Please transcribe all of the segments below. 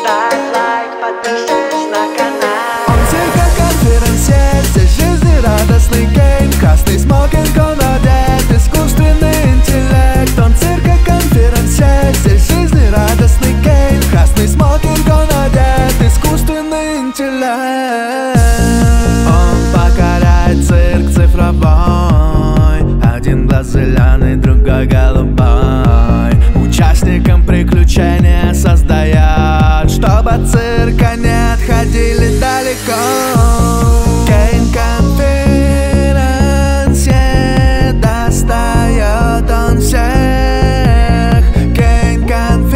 ставь лайк, подпишись на канал. Он цирка конферансье, здесь жизнерадостный КЕЙН. Красный смокинг, он одет, искусственный интеллект. Он цирка конферансье, здесь жизнерадостный КЕЙН. Красный смокинг, он одет, искусственный интеллект. Он покоряет цирк цифровой. Один глаз зеленый, другой голубой. Участникам приключения создаёт, чтоб от цирка не отходили далеко. КЕЙН конферансье, достает он всех. КЕЙН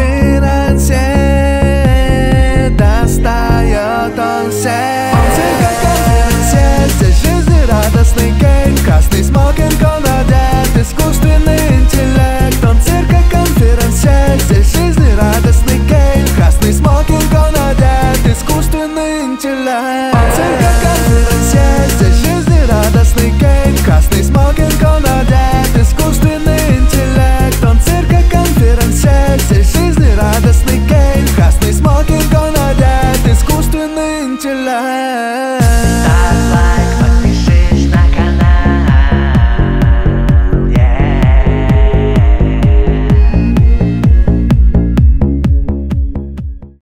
конферансье, достает он всех. Он цирка конферансье, здесь жизнерадостный КЕЙН. Красный смокинг, он одет, искусственный интеллект. Он цирка конферансье, здесь жизнерадостный КЕЙН. Красный смокинг, он одет, искусственный интеллект.